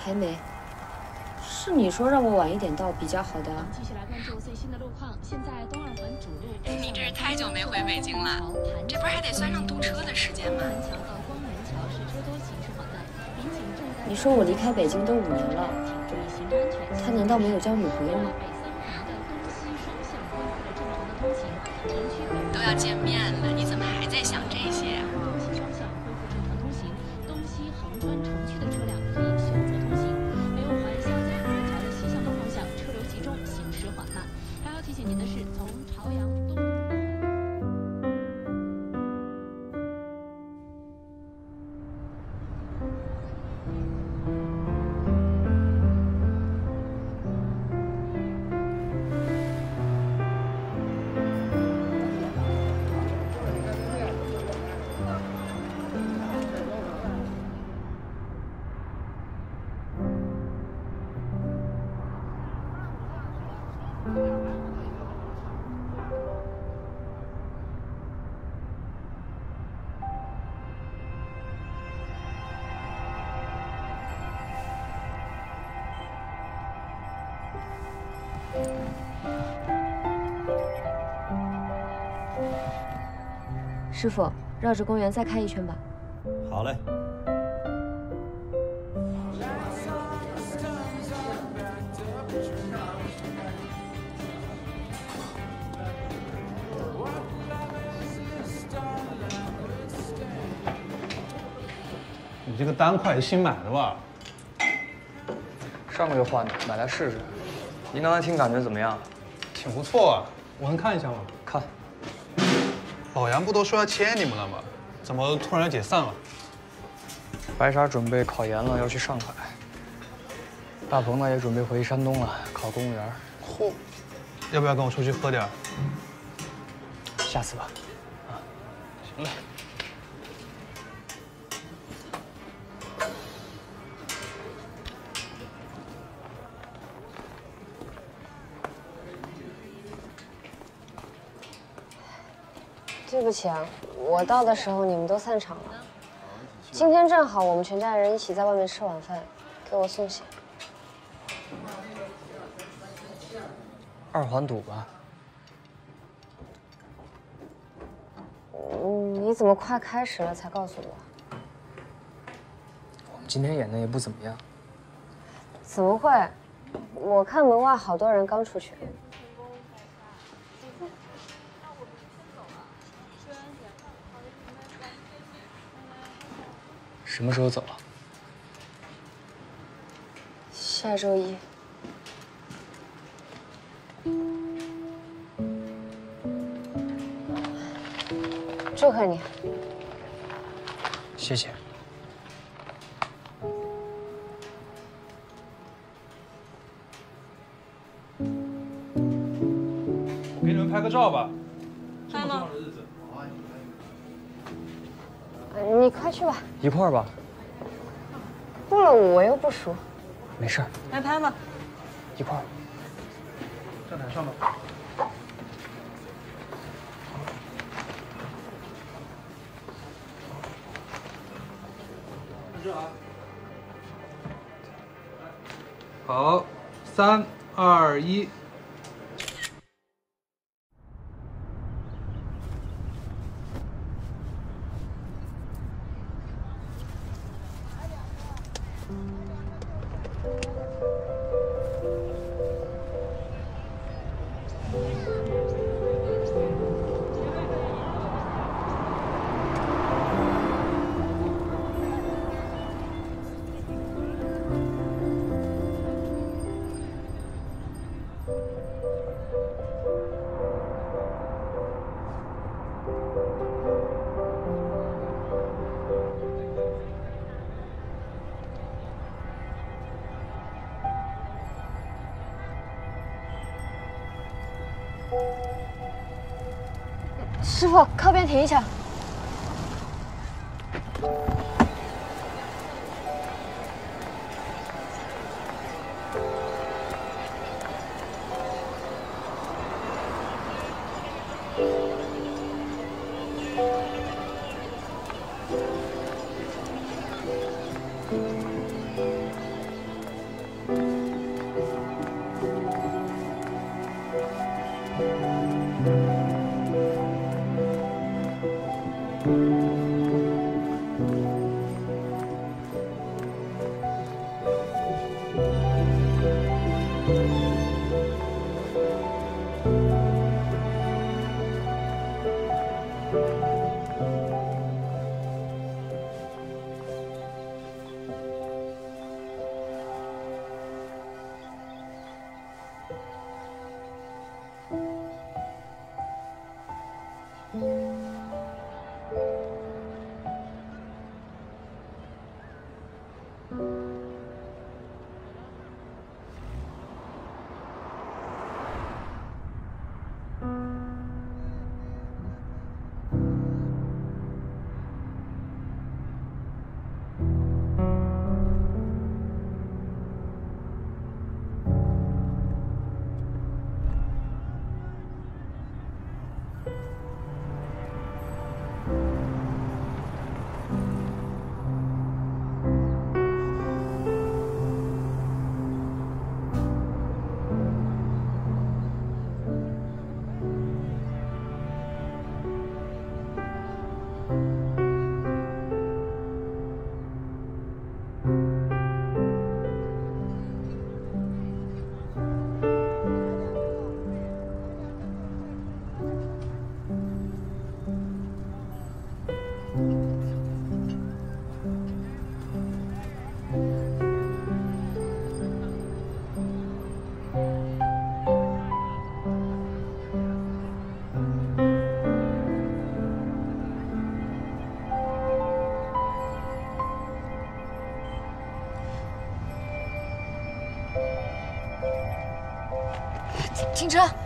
还没。是你说让我晚一点到比较好的。 继续来关注最新的路况。现在东二环主路。 你这是太久没回北京了，这不是还得算上堵车的时间吗？ 你说我离开北京都5年了，他难道没有交女朋友吗？ 都要见面了，你怎么还在想这些？ 东西横穿城区的车辆可以选择通行，北五环下江虹桥的西向东方向车流集中，行驶缓慢。还要提醒您的是，从朝阳东。 师傅，绕着公园再开一圈吧。 好嘞。 你这个单块是新买的吧？ 上个月换的，买来试试。您刚才听感觉怎么样？ 挺不错啊，我能看一下吗？ 看。 老杨不都说要签你们了吗？怎么突然解散了？ 白莎准备考研了，要去上海。大鹏呢也准备回山东了，考公务员。 嚯，要不要跟我出去喝点？ 下次吧。啊， 行嘞。 对不起啊，我到的时候你们都散场了。今天正好我们全家人一起在外面吃晚饭，给我送行。 2环堵吧？ 你怎么快开始了才告诉我？ 我们今天演的也不怎么样。 怎么会？我看门外好多人刚出去。 什么时候走啊？ 下周1。祝贺你。 谢谢。 我给你们拍个照吧。这么重要的日子。 你快去吧， 一块儿吧。 不了我又不熟。 没事儿， 来拍吧。 一块儿。 站台上吧。这啊。好，3、2、1。 师傅，靠边停一下。 停车！